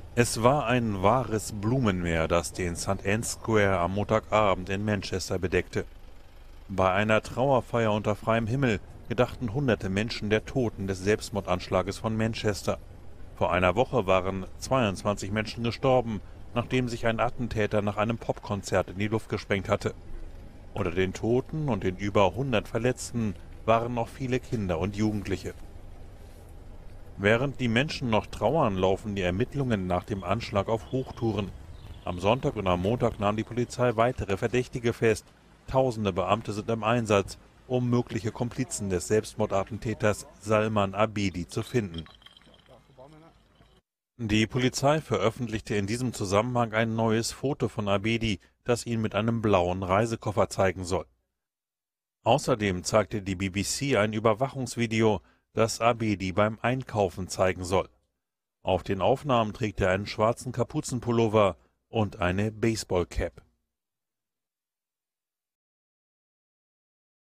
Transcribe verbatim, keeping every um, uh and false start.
Es war ein wahres Blumenmeer, das den Sankt Anne's Square am Montagabend in Manchester bedeckte. Bei einer Trauerfeier unter freiem Himmel gedachten hunderte Menschen der Toten des Selbstmordanschlages von Manchester. Vor einer Woche waren zweiundzwanzig Menschen gestorben, nachdem sich ein Attentäter nach einem Popkonzert in die Luft gesprengt hatte. Unter den Toten und den über hundert Verletzten waren noch viele Kinder und Jugendliche. Während die Menschen noch trauern, laufen die Ermittlungen nach dem Anschlag auf Hochtouren. Am Sonntag und am Montag nahm die Polizei weitere Verdächtige fest. Tausende Beamte sind im Einsatz, um mögliche Komplizen des Selbstmordattentäters Salman Abedi zu finden. Die Polizei veröffentlichte in diesem Zusammenhang ein neues Foto von Abedi, das ihn mit einem blauen Reisekoffer zeigen soll. Außerdem zeigte die B B C ein Überwachungsvideo, das Abedi beim Einkaufen zeigen soll. Auf den Aufnahmen trägt er einen schwarzen Kapuzenpullover und eine Baseballcap.